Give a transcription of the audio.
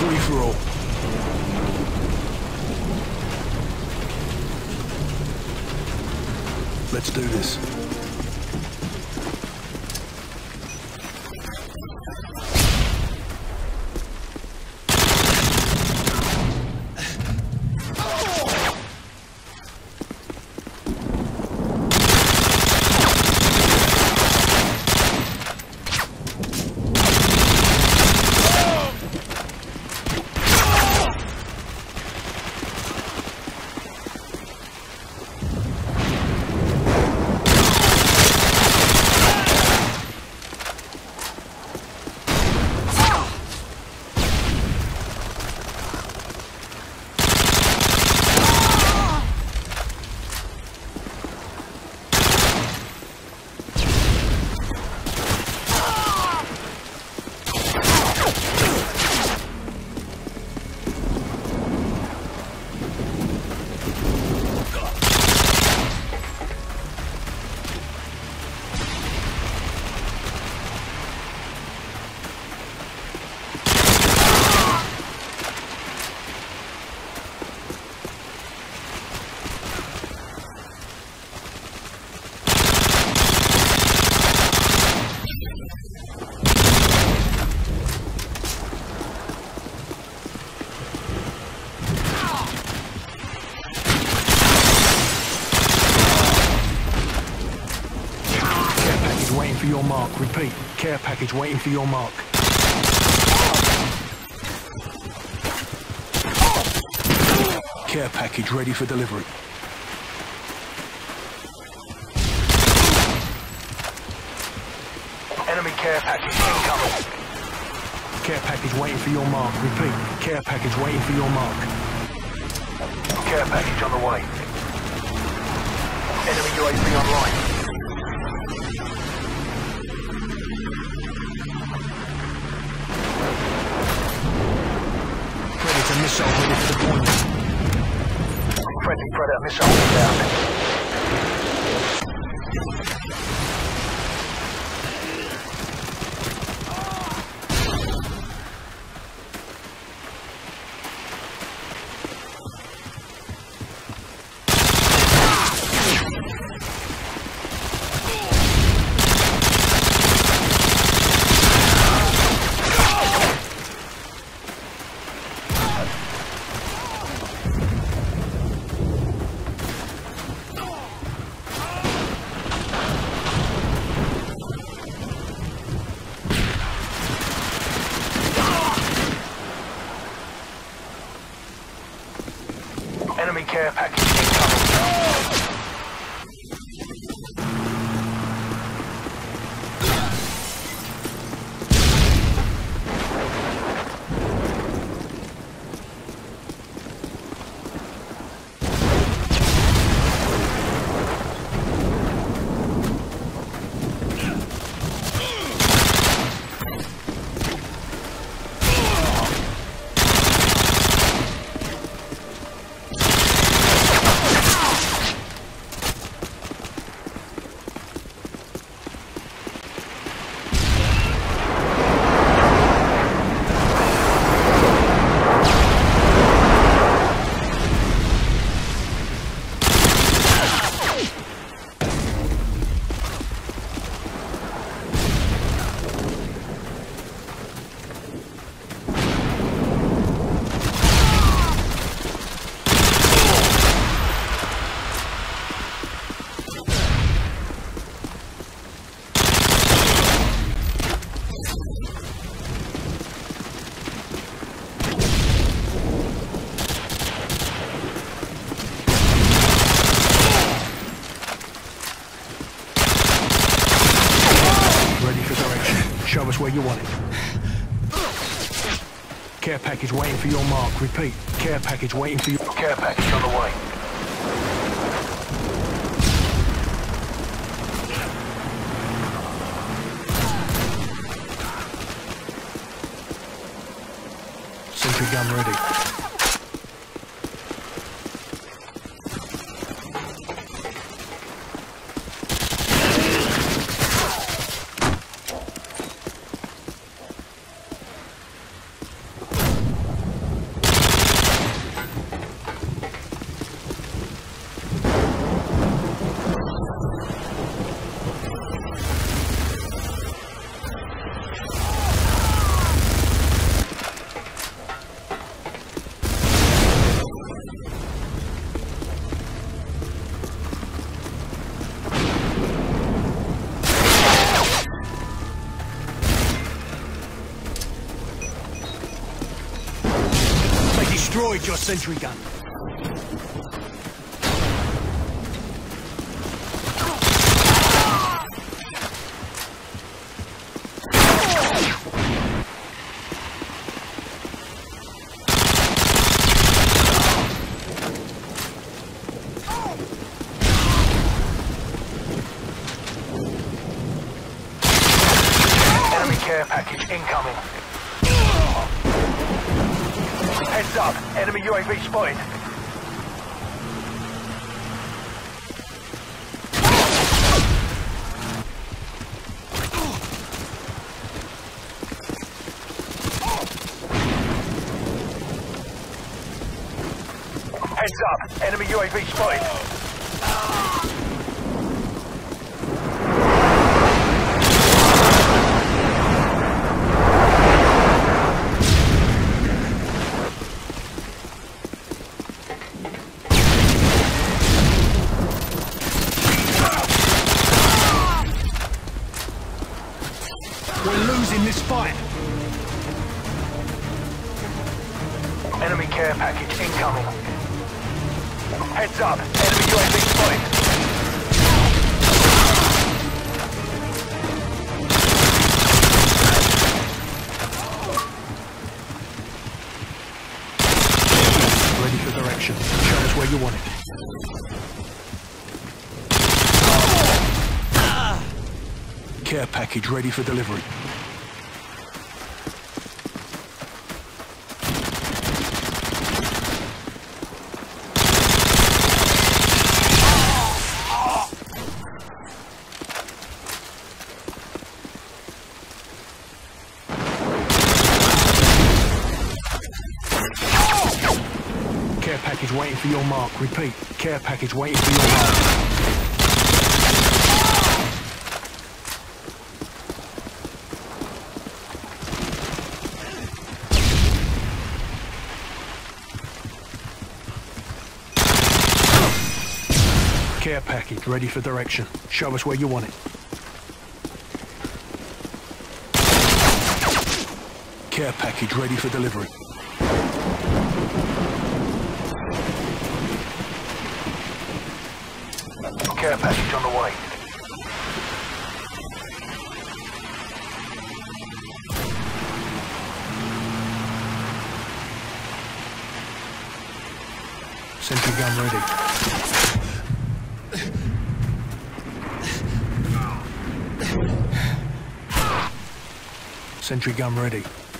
Free for all. Let's do this. Waiting for your mark. Repeat. Care package waiting for your mark. Care package ready for delivery. Enemy care package incoming. Care package waiting for your mark. Repeat. Care package waiting for your mark. Care package on the way. Enemy UAV online. Missile ready for deployment. Friendly Predator missile down. Enemy care package incoming. Show us where you want it. Care package waiting for your mark. Repeat. Care package waiting for your... Care package on the way. Sentry gun ready. destroyed your sentry gun. Care package incoming. Heads up, enemy UAV spotted. Heads up, enemy UAV spotted. We're losing this fight. Enemy care package incoming. Heads up, enemy UAV spotted. Ready for direction. Show us where you want it. Care package ready for delivery. Care package waiting for your mark. Repeat. Care package waiting for your mark. Care package ready for direction. Show us where you want it. Care package ready for delivery. Care package on the way. Sentry gun ready. Sentry gun ready.